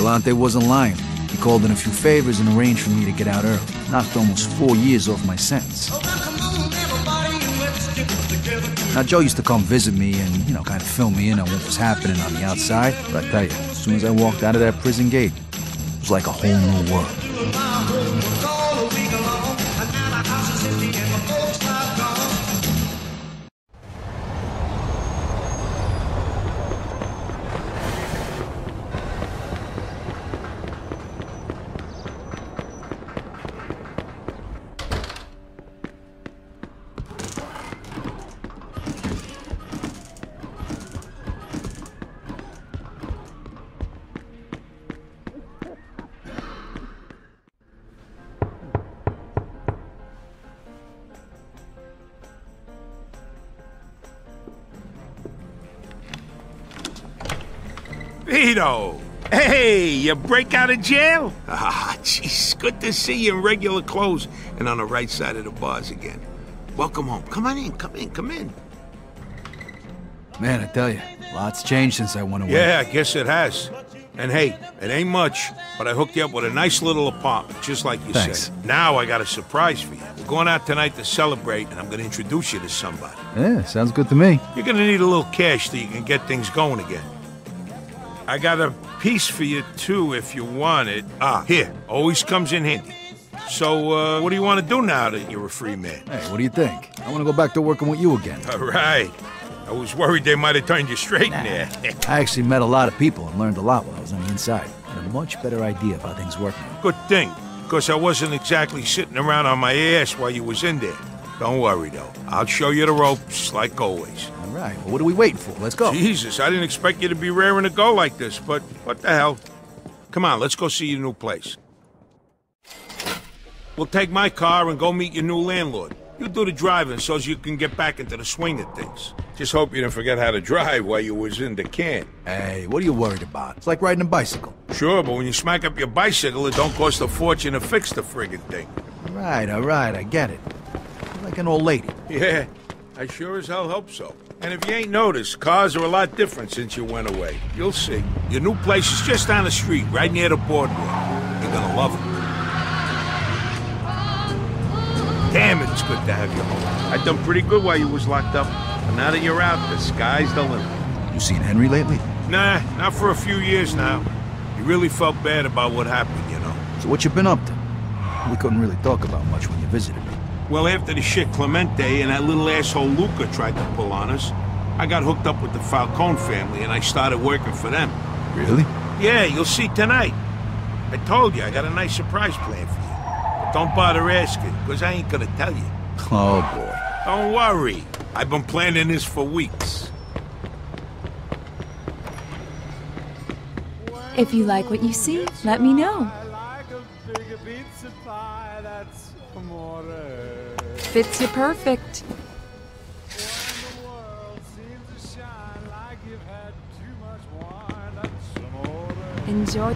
Galante wasn't lying. He called in a few favors and arranged for me to get out early. Knocked almost 4 years off my sentence. Now, Joe used to come visit me and, kind of fill me in on what was happening on the outside. But I tell you, as soon as I walked out of that prison gate, it was like a whole new world. Vito! Hey, you break out of jail? Ah, jeez, good to see you in regular clothes and on the right side of the bars again. Welcome home. Come on in, come in. Man, I tell you, lots changed since I went away. Yeah, I guess it has. And hey, it ain't much, but I hooked you up with a nice little apartment, just like you said. Now I got a surprise for you. We're going out tonight to celebrate, and I'm gonna introduce you to somebody. Yeah, sounds good to me. You're gonna need a little cash so you can get things going again. I got a piece for you, too, if you want it. Ah, here. Always comes in handy. So, what do you want to do now that you're a free man? Hey, what do you think? I want to go back to working with you again. All right. I was worried they might have turned you straight in there. I actually met a lot of people and learned a lot while I was on the inside. I had a much better idea of how things work now. Good thing, because I wasn't exactly sitting around on my ass while you was in there. Don't worry, though. I'll show you the ropes, like always. All right, well, what are we waiting for? Let's go. Jesus, I didn't expect you to be raring to go like this, but what the hell? Come on, let's go see your new place. We'll take my car and go meet your new landlord. You do the driving so you can get back into the swing of things. Just hope you didn't forget how to drive while you was in the can. Hey, what are you worried about? It's like riding a bicycle. Sure, but when you smack up your bicycle, it don't cost a fortune to fix the friggin' thing. All right, I get it. You're like an old lady. Yeah, I sure as hell hope so. And if you ain't noticed, cars are a lot different since you went away. You'll see. Your new place is just down the street, right near the boardwalk. You're gonna love it. Damn it, it's good to have you home. I've done pretty good while you was locked up. But now that you're out, the sky's the limit. You seen Henry lately? Nah, not for a few years now. He really felt bad about what happened, you know. So what you been up to? We couldn't really talk about much when you visited me. Well, after the shit Clemente and that little asshole Luca tried to pull on us, I got hooked up with the Falcone family and I started working for them. Really? Yeah, you'll see tonight. I told you, I got a nice surprise planned for you. But don't bother asking, because I ain't gonna tell you. Oh, boy. Don't worry. I've been planning this for weeks. If you like what you see, let me know. Fits you perfect. Enjoy.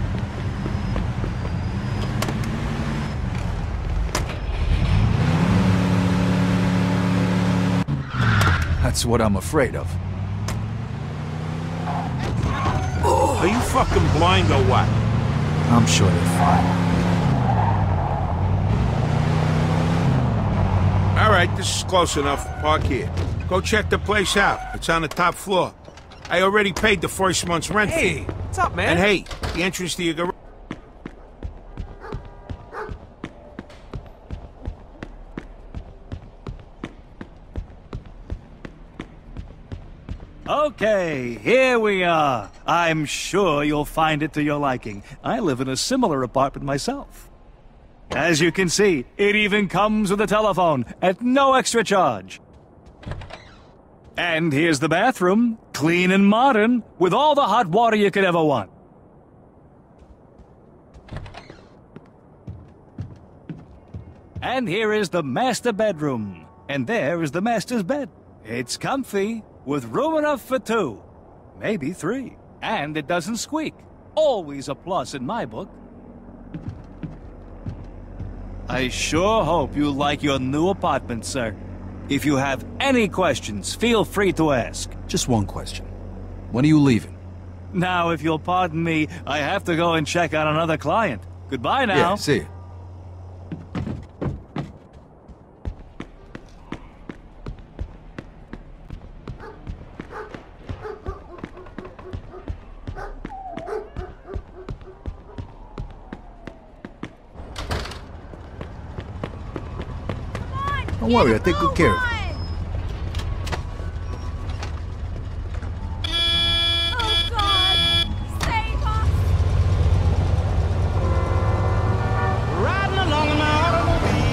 That's what I'm afraid of. Are you fucking blind or what? I'm sure they're fine. All right, this is close enough. Park here. Go check the place out. It's on the top floor. I already paid the first month's rent fee. Hey, what's up, man? And hey, the entrance to your garage. Okay, here we are. I'm sure you'll find it to your liking. I live in a similar apartment myself. As you can see, it even comes with a telephone at no extra charge. And here's the bathroom, clean and modern, with all the hot water you could ever want. And here is the master bedroom. And there is the master's bed. It's comfy, with room enough for 2, maybe 3. And it doesn't squeak. Always a plus in my book. I sure hope you like your new apartment, sir. If you have any questions, feel free to ask. Just one question. When are you leaving? Now, if you'll pardon me, I have to go and check on another client. Goodbye now. Yeah, see you. Don't worry, I'll take good care of it. Oh, God! Save us! Riding along in my automobile.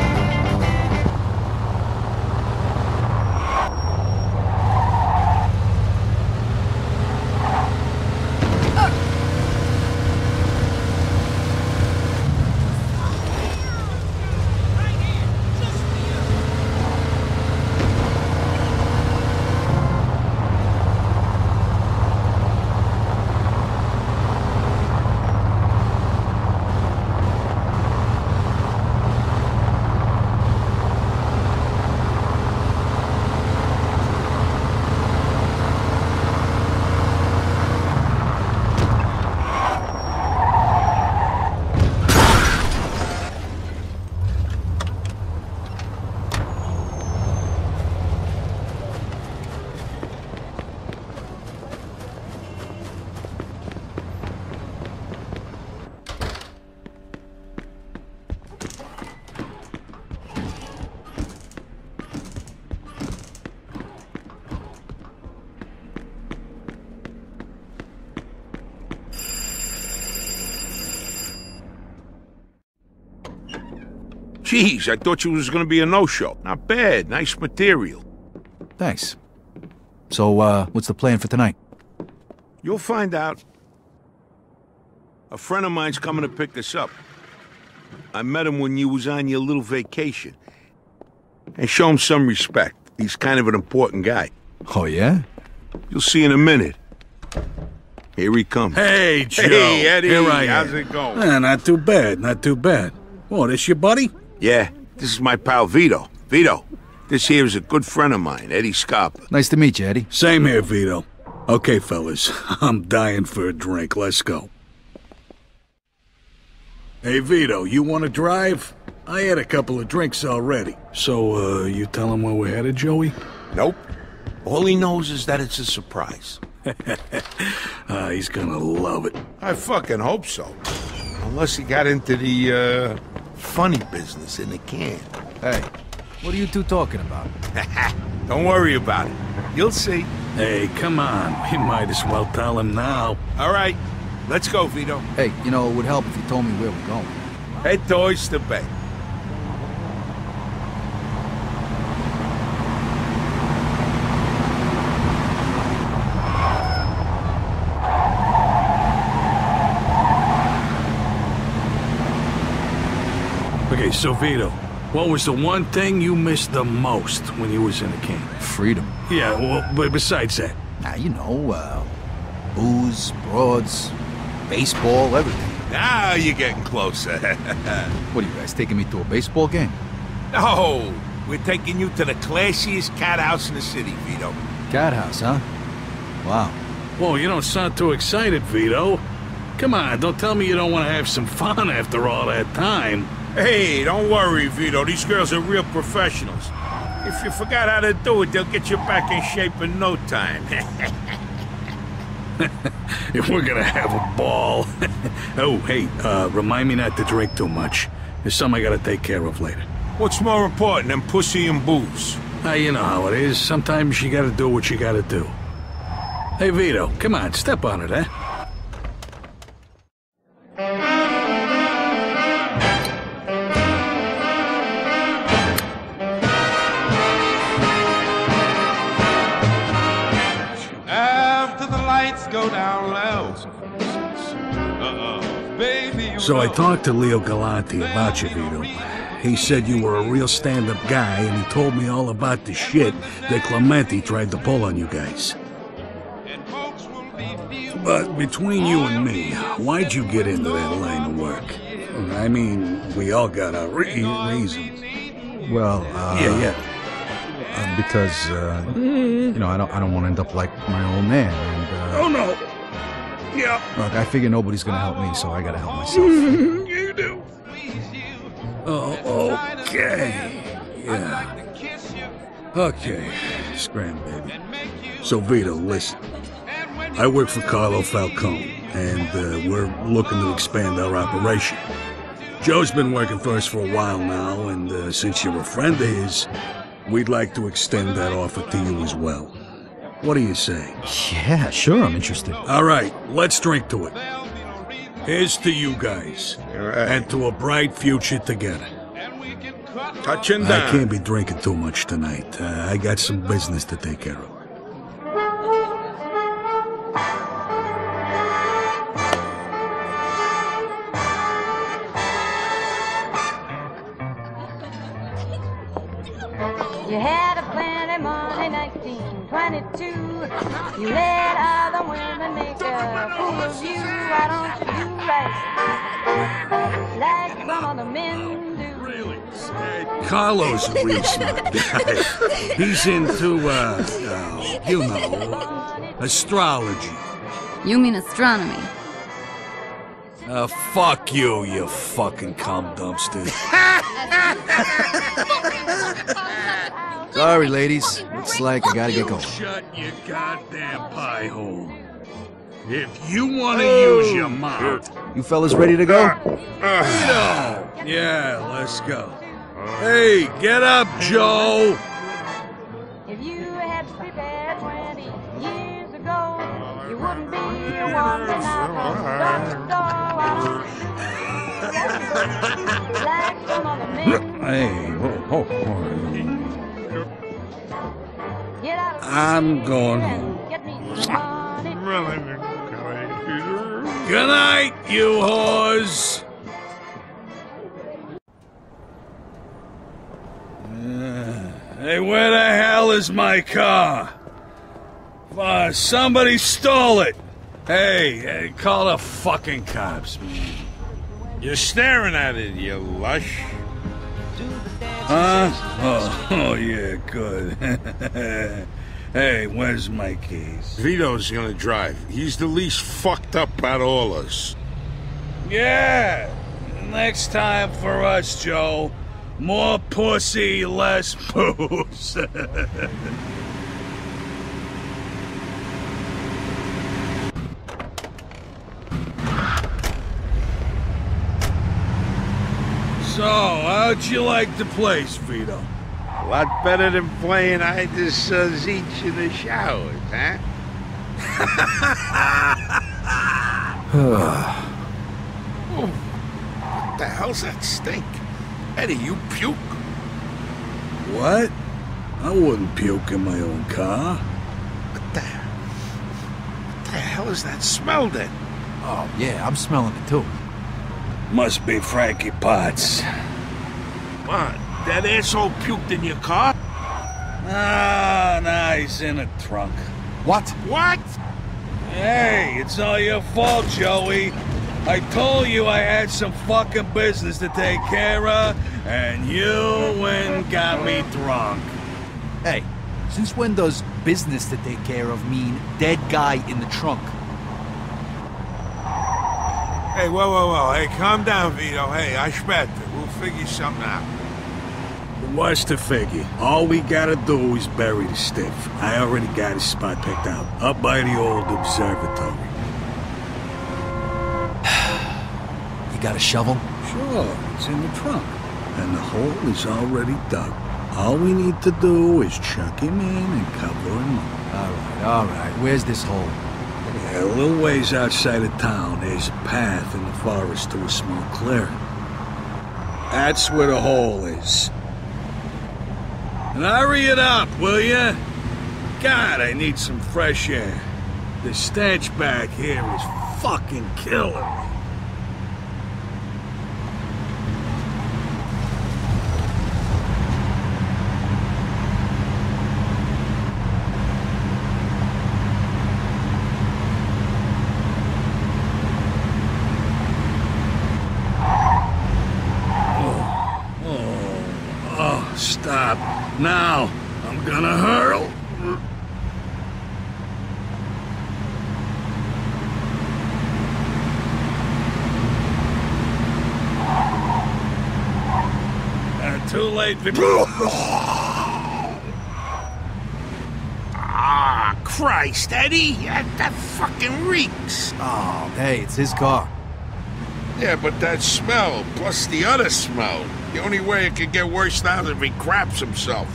Jeez, I thought you was gonna be a no-show. Not bad, nice material. Thanks. So, what's the plan for tonight? You'll find out. A friend of mine's coming to pick us up. I met him when you was on your little vacation. And show him some respect. He's kind of an important guy. Oh, yeah? You'll see in a minute. Here he comes. Hey, Joe. Hey, Eddie. Here I How's am. it going? Not too bad, not too bad. Oh, this your buddy? Yeah, this is my pal Vito. Vito, this here is a good friend of mine, Eddie Scarpa. Nice to meet you, Eddie. Same here, Vito. Okay, fellas, I'm dying for a drink. Let's go. Hey, Vito, you want to drive? I had a couple of drinks already. So, you tell him where we're headed, Joey? Nope. All he knows is that it's a surprise. He's gonna love it. I fucking hope so. Unless he got into the, funny business in the can. Hey, what are you two talking about? Don't worry about it. You'll see. Hey, come on. We might as well tell him now. All right, let's go, Vito. Hey, you know, it would help if you told me where we're going. Head to Oyster Bay. Okay, so Vito, what was the one thing you missed the most when you was in the can? Freedom. Yeah, well, but besides that. You know, booze, broads, baseball, everything. Now you're getting closer. What are you guys, taking me to a baseball game? No, we're taking you to the classiest cat house in the city, Vito. Cat house, huh? Wow. Whoa, you don't sound too excited, Vito. Come on, don't tell me you don't want to have some fun after all that time. Hey, don't worry, Vito. These girls are real professionals. If you forgot how to do it, they'll get you back in shape in no time. We're gonna have a ball. Oh, hey, remind me not to drink too much. There's something I gotta take care of later. What's more important than pussy and booze? You know how it is. Sometimes you gotta do what you gotta do. Hey, Vito, come on, step on it, eh? Go down low. Baby, So I talked to Leo Galante about you, Vito. He said you were a real stand-up guy, and he told me all about the shit that Clemente tried to pull on you guys. But between you and me, why'd you get into that line of work? I mean, we all got our reasons. Well, Yeah. because, you know, I don't want to end up like my old man, and, Oh, no. Yep. Look, I figure nobody's gonna help me, so I gotta help myself. You do. Oh, okay. Yeah. Okay. Scram, baby. So, Vito, listen. I work for Carlo Falcone, and we're looking to expand our operation. Joe's been working for us for a while now, and since you're a friend of his, we'd like to extend that offer to you as well. What do you say? Yeah, sure, I'm interested. All right, let's drink to it. Here's to you guys, and to a bright future together. Touching I down. can't be drinking too much tonight. I got some business to take care of. You had a plenty money, 1922. You let other women make a fool of you. Why don't you do right like some other men do? Really? Carlo's a real smart guy. He's into, you know, astrology. You mean astronomy? Fuck you, you fucking cum dumpster. Sorry, ladies. Looks like I gotta get going. Shut your goddamn pie hole. If you want to use your mouth. You fellas ready to go? Yeah, let's go. Hey, get up, Joe. If you had prepared 20 years ago, you wouldn't be wandering out from door to door. Like some other men. Hey, Get out of I'm going home. get me some money. Good night, you whores. Hey, where the hell is my car? Somebody stole it. Hey, call the fucking cops, man. You're staring at it, you lush. Huh? Oh, yeah, good. Hey, where's my keys? Vito's gonna drive. He's the least fucked up out of all us. Yeah, next time for us, Joe. More pussy, less booze. So, how'd you like the place, Vito? A lot better than playing hide the Zeech in the showers, huh? What the hell's that stink? Eddie, you puke? What? I wouldn't puke in my own car. What the hell is that smell then? Oh, yeah, I'm smelling it too. Must be Frankie Potts. What? That asshole puked in your car? Nah, he's in the trunk. What? What? Hey, it's all your fault, Joey. I told you I had some fucking business to take care of, and you went and got me drunk. Hey, since when does business to take care of mean dead guy in the trunk? Hey, whoa. Hey, calm down, Vito. Hey, Ashbet, we'll figure something out. What's the figure? All we gotta do is bury the stiff. I already got his spot picked out, up by the old observatory. You got a shovel? Sure, it's in the trunk. And the hole is already dug. All we need to do is chuck him in and cover him up. All right. Where's this hole? Yeah, a little ways outside of town, there's a path in the forest to a small clearing. That's where the hole is. And hurry it up, will ya? God, I need some fresh air. The stench back here is fucking killing me. Stop. Now, I'm gonna hurl. Too late, Ah, Christ, Eddie! That fucking reeks! Oh, hey, it's his car. Yeah, but that smell, plus the other smell. The only way it could get worse now is if he craps himself.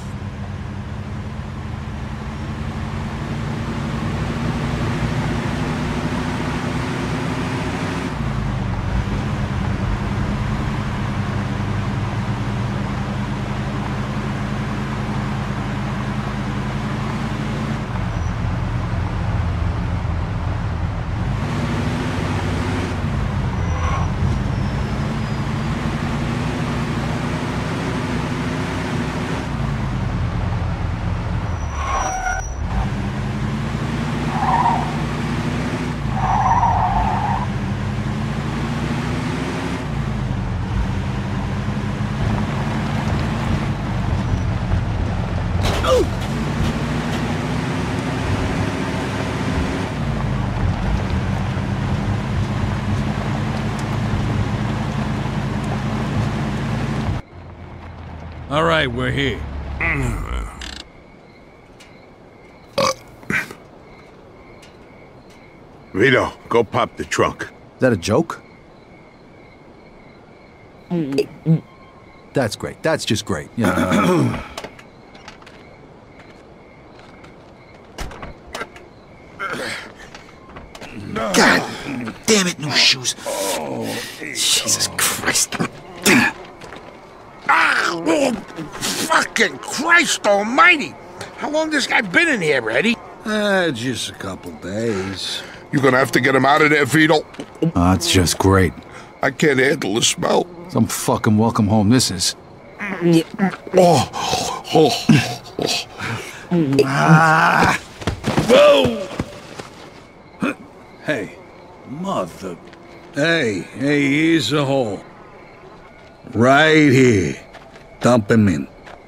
All right, we're here. Vito, go pop the trunk. Is that a joke? That's great. That's just great. Yeah. God damn it, new shoes. Jesus Christ. Fucking Christ almighty! How long this guy been in here, Eddie? Just a couple days. You're gonna have to get him out of there, Vito. That's just great. I can't handle the smell. Some fucking welcome home this is. Whoa! Hey, mother... Hey, here's a hole. Right here. Dump him in.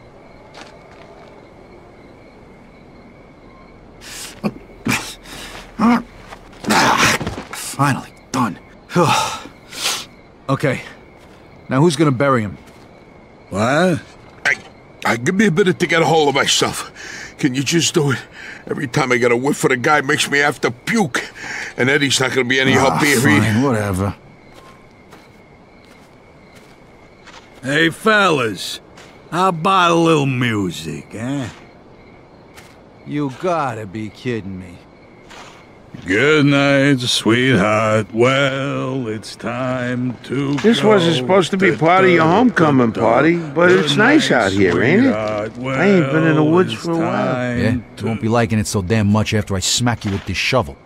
Finally done. Okay. Now who's gonna bury him? What? Give me a minute to get a hold of myself. Can you just do it? Every time I get a whiff of the guy, it makes me have to puke. And Eddie's not gonna be any help here. Fine, whatever. Hey, fellas. How about a little music, eh? You gotta be kidding me. Good night, sweetheart. Well, it's time to This go. wasn't supposed to be part of your homecoming party, but it's nice out here, ain't it? Well, I ain't been in the woods for a while. Yeah? You won't be liking it so damn much after I smack you with this shovel.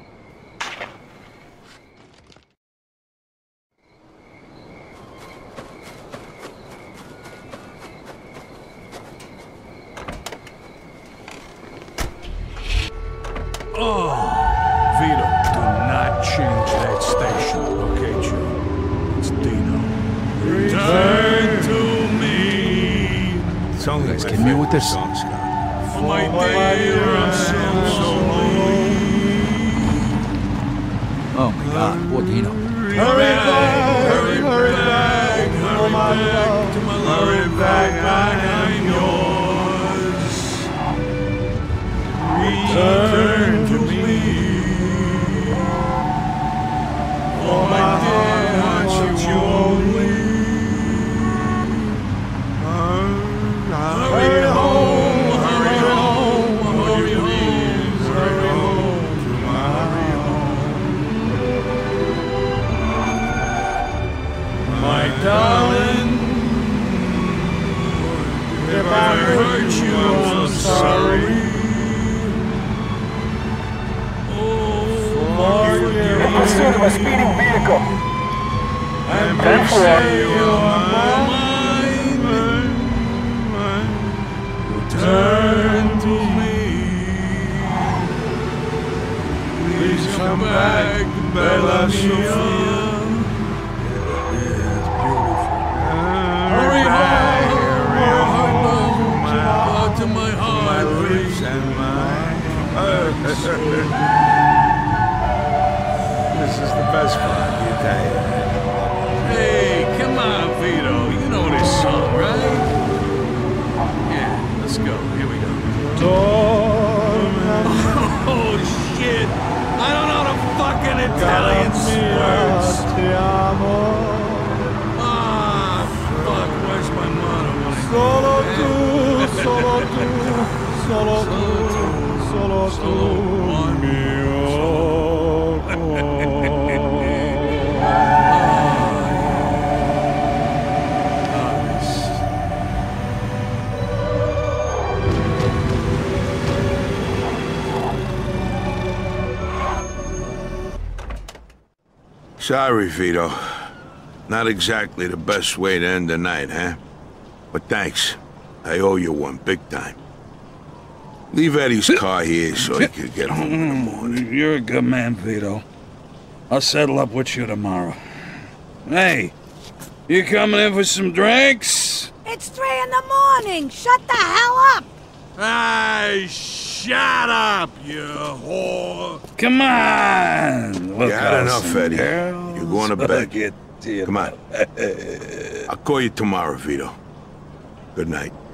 Vito, do not change that station, okay, Joe? It's Dino. Return to me. It's only You guys kidding me with this? For my dear, I'm so lonely. Oh my god, poor Dino. Hurry back to my love. Hurry back, I'm yours. Return to me. Oh my dear, aren't you only? Hurry home, hurry home, hurry home, hurry home, hurry home. My darling, if I hurt you, I'm so sorry. Pursuit of a speeding vehicle. And return to me. Please come back, Bella Sofia. Hurry home, to my heart, my lips and my This is the best part of your day. Hey, come on, Vito. You know this song, right? Italian slurs. Ah, fuck, where's my motto? Solo tu, solo tu, solo tu, solo tu, mio Sorry, Vito. Not exactly the best way to end the night, huh? But thanks. I owe you one, big time. Leave Eddie's car here so he can get home in the morning. You're a good man, Vito. I'll settle up with you tomorrow. Hey, you coming in for some drinks? It's 3 in the morning. Shut the hell up. Hey, shut up, you whore. Come on. You had enough, Eddie. Girls. You're going to bed. Come on. I'll call you tomorrow, Vito. Good night.